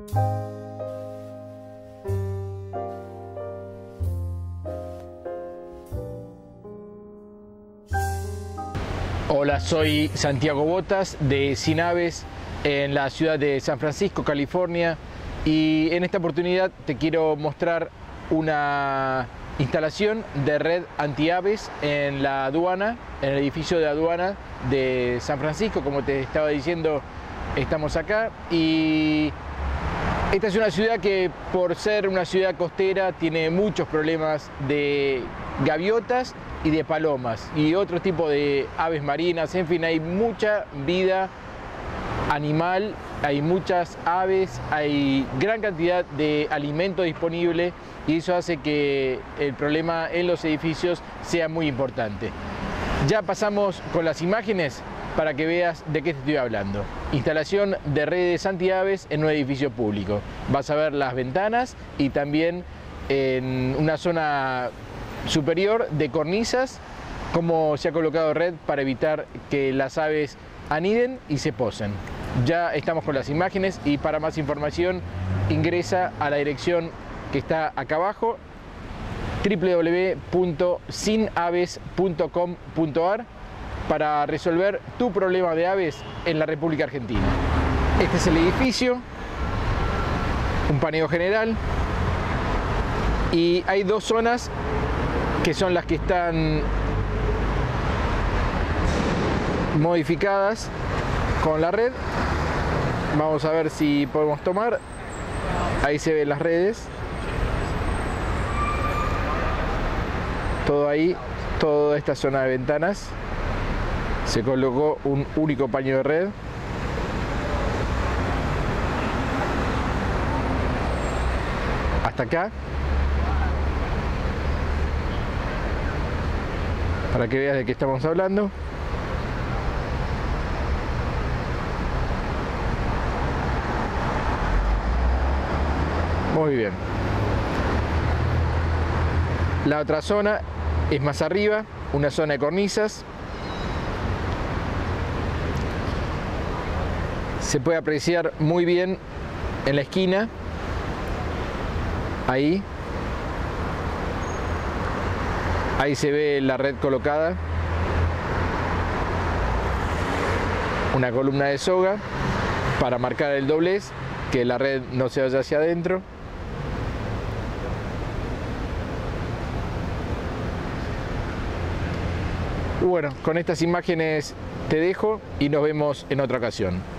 Hola, soy Santiago Botas de Sin Aves en la ciudad de San Francisco, California, y en esta oportunidad te quiero mostrar una instalación de red antiaves en la aduana, en el edificio de aduana de San Francisco. Como te estaba diciendo, estamos acá y esta es una ciudad que, por ser una ciudad costera, tiene muchos problemas de gaviotas y de palomas y otro tipo de aves marinas. En fin, hay mucha vida animal, hay muchas aves, hay gran cantidad de alimento disponible y eso hace que el problema en los edificios sea muy importante. Ya pasamos con las imágenes para que veas de qué te estoy hablando. Instalación de redes antiaves en un edificio público. Vas a ver las ventanas y también en una zona superior de cornisas cómo se ha colocado red para evitar que las aves aniden y se posen. Ya estamos con las imágenes y para más información ingresa a la dirección que está acá abajo, www.sinaves.com.ar, para resolver tu problema de aves en la República Argentina. Este es el edificio, un paneo general, y hay dos zonas que son las que están modificadas con la red. Vamos a ver si podemos tomar. Ahí se ven las redes. Todo ahí, toda esta zona de ventanas. Se colocó un único paño de red. Hasta acá. Para que veas de qué estamos hablando. Muy bien. La otra zona es más arriba, una zona de cornisas. Se puede apreciar muy bien en la esquina, ahí se ve la red colocada, una columna de soga para marcar el doblez, que la red no se vaya hacia adentro. Bueno, con estas imágenes te dejo y nos vemos en otra ocasión.